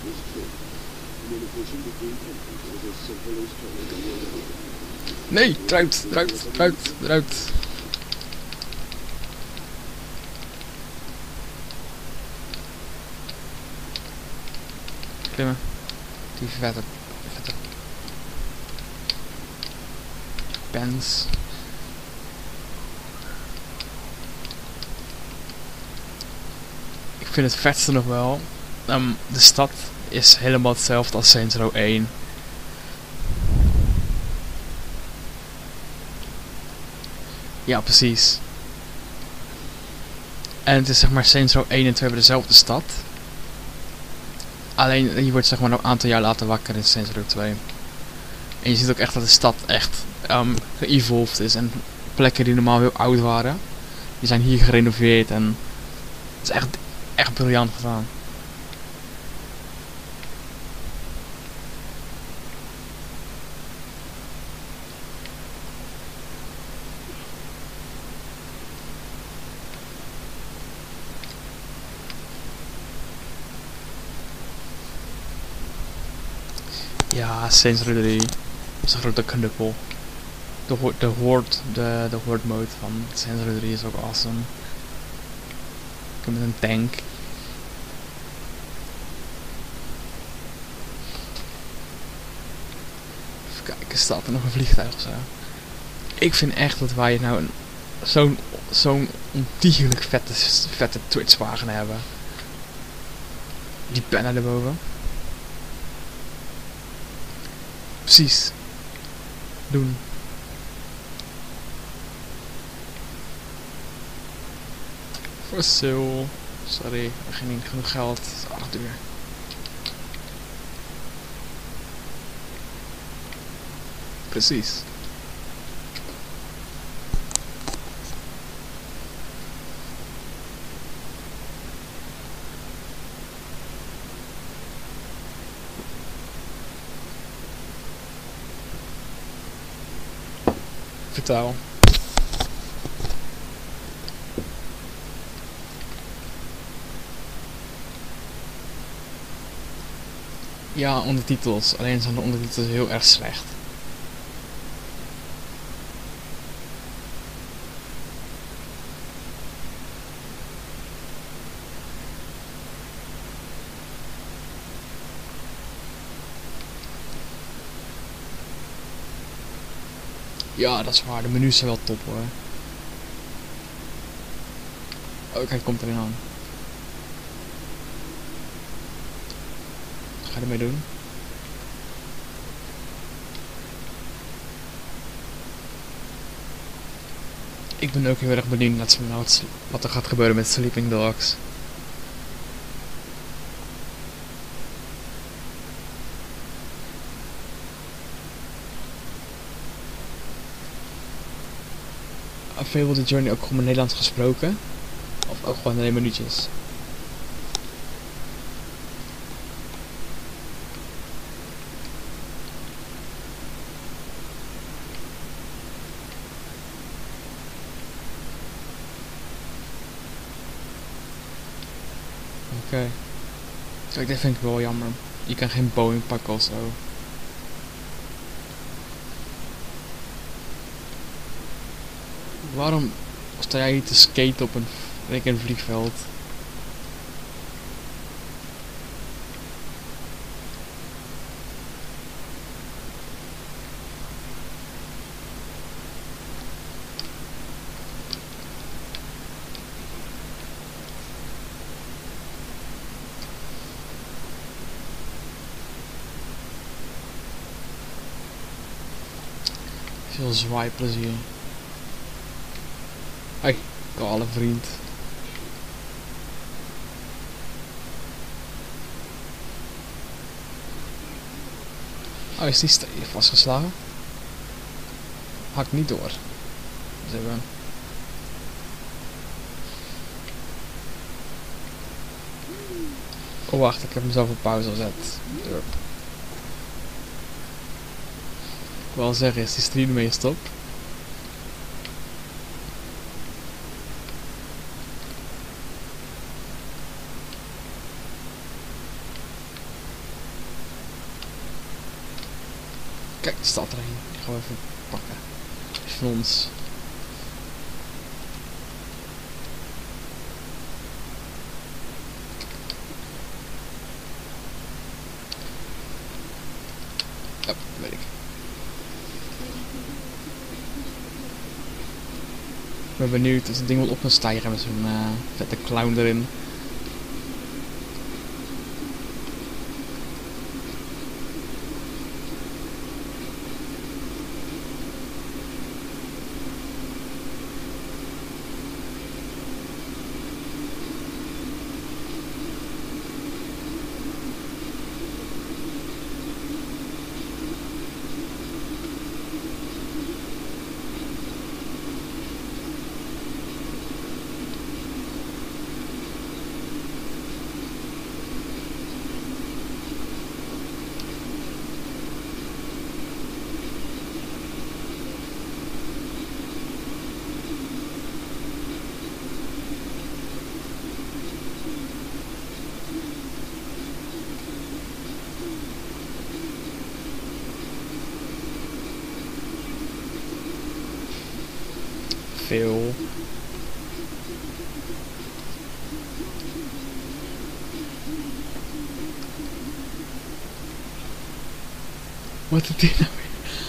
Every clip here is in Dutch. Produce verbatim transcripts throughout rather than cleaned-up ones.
Nee, eruit, eruit, eruit, eruit. Klimmen. Die vette, vette pens. Ik vind het vetste nog wel. Um, de stad is helemaal hetzelfde als Saints Row één. Ja, precies. En het is zeg maar Saints Row één en twee hebben dezelfde stad. Alleen je wordt zeg maar een aantal jaar later wakker in Saints Row twee. En je ziet ook echt dat de stad echt um, geëvolved is. En plekken die normaal heel oud waren, die zijn hier gerenoveerd. En het is echt, echt briljant gedaan. Ja, Saints Row drie is een grote knuppel. De, ho de horde, de, de horde mode van Saints Row drie is ook awesome. Ik heb met een tank. Even kijken, staat er nog een vliegtuig of zo? Ik vind echt dat wij nou zo'n zo'n ontiegelijk vette, vette Twitch wagen hebben. Die pennen erboven. Precies. Doen. Voor sale. Sorry, we hebben niet genoeg geld. Het is acht uur. Precies. Vertaal. Ja, ondertitels. Alleen zijn de ondertitels heel erg slecht. Ja, dat is waar. De menus zijn wel top hoor. Oh, kijk, komt erin aan. Wat ga je ermee doen? Ik ben ook heel erg benieuwd naar wat, wat er gaat gebeuren met Sleeping Dogs. Available the Journey ook gewoon Nederlands gesproken? Of ook gewoon alleen minuutjes? Oké. Okay. Kijk, dit vind ik wel jammer. Je kan geen Boeing pakken of zo. Waarom sta jij hier te skaten op een, een vliegveld? Veel zwaai plezier. Hoi, kale vriend. Oh, is die vastgeslagen? Hakt niet door. Dus even. Oh wacht, ik heb mezelf op pauze gezet. Durp. Ik wil zeggen, is die stream ermee gestopt? Kijk, die staat erheen. Die gaan we even pakken. Van ons. Ja, weet ik. Ik ben benieuwd als het ding wel op kan stijgen met zo'n uh, vette clown erin. Veel. Wat is dit nou weer?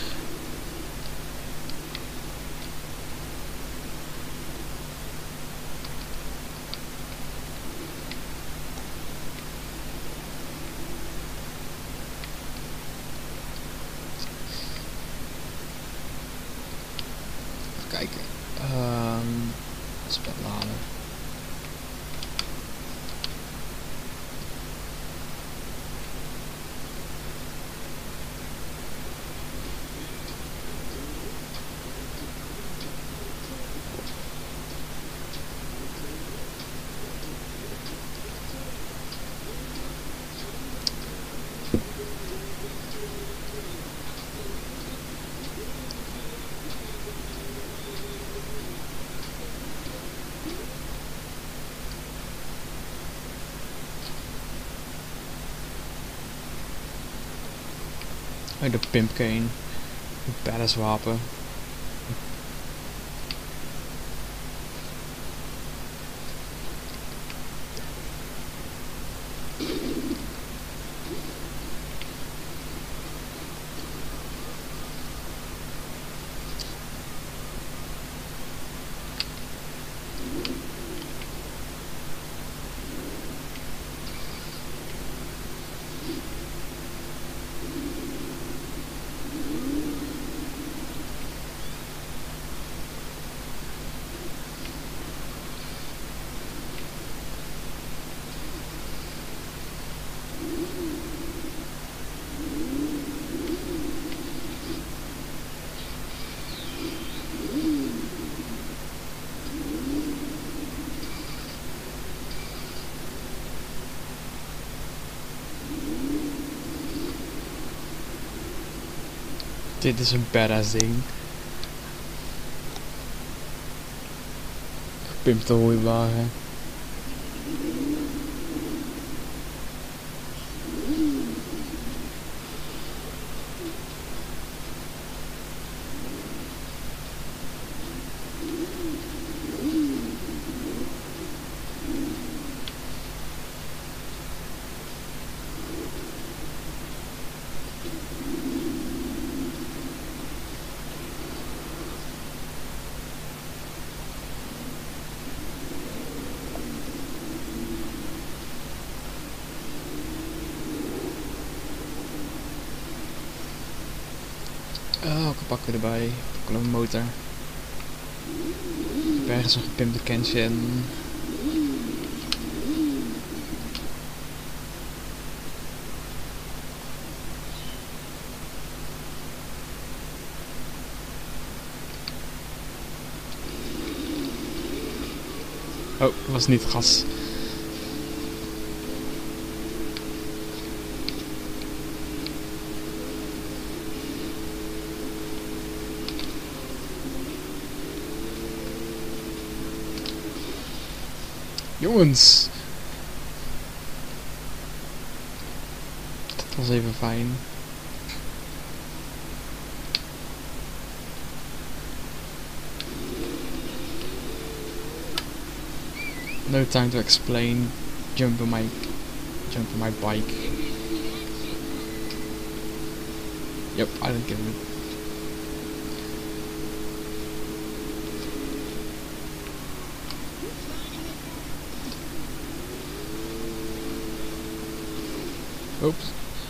Even kijken. Um, spetlader. Oh, de pimpcane. Een badass wapen. Dit is een badass ding. Gepimpte hooiwagen. Oh, ik pakken erbij. Pak een motor. Bergens een gepimpte Kenshin. Oh, was niet gas. Jongens. Dat was even fijn. No time to explain. Jump on my, jump on my bike. Yep, I don't give it. Oops.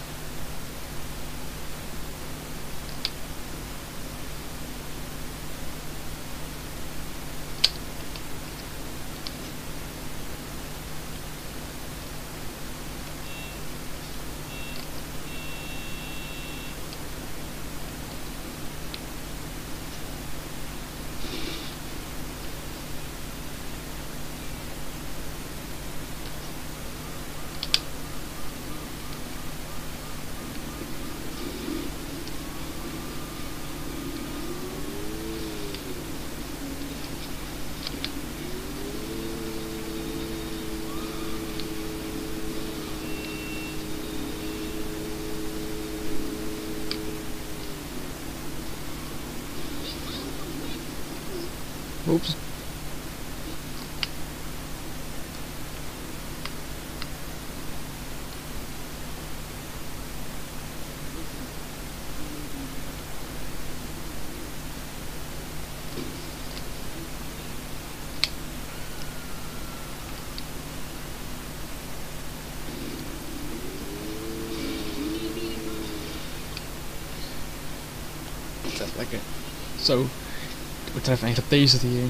Oops. Dat is lekker. Zo. We treffen een getaserd hier.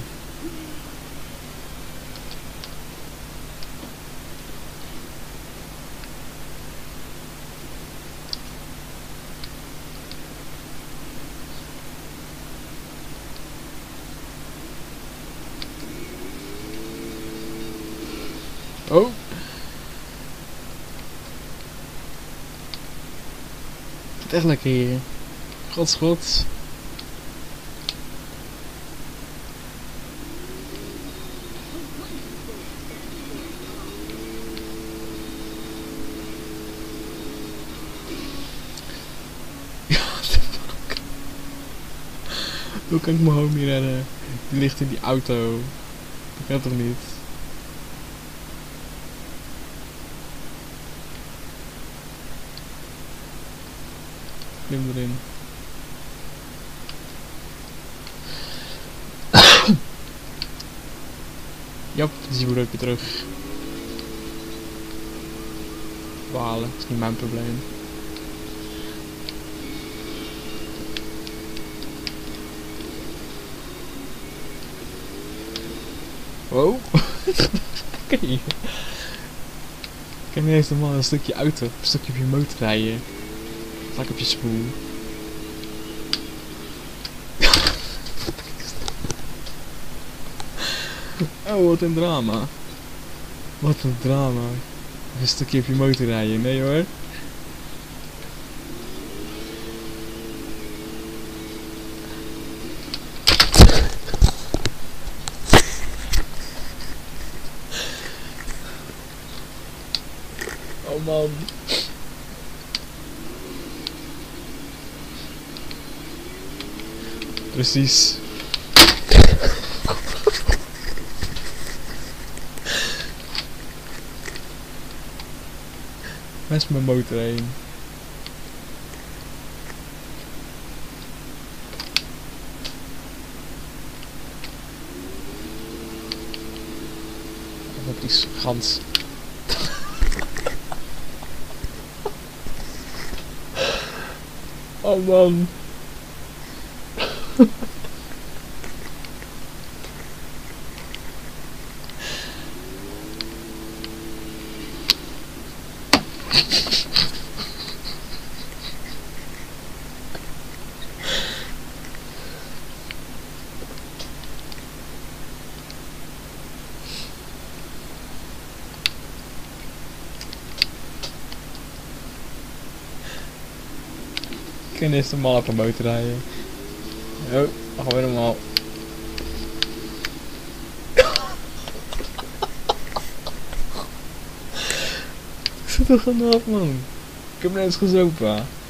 Oh. Het is echt lekker hier. Gods gods. Hoe kan ik mijn homie redden? Die ligt in die auto. Dat kan toch niet? Klim erin. Jap, die is weer terug. Balen, is niet mijn probleem. Wow. Oké. Ik kan niet eens normaal een stukje auto, een stukje op je motor rijden. Vlak op je spoel. Oh, wat een drama. Wat een drama. Een stukje op je motor rijden, nee hoor. Oh man. Precies. Waar is mijn motor heen? Op die gans. Oh man. Ik kan eerst normaal op een motor rijden. Oh, dan gaan we normaal. Ik zit toch vanaf man. Ik heb net eens gezopen.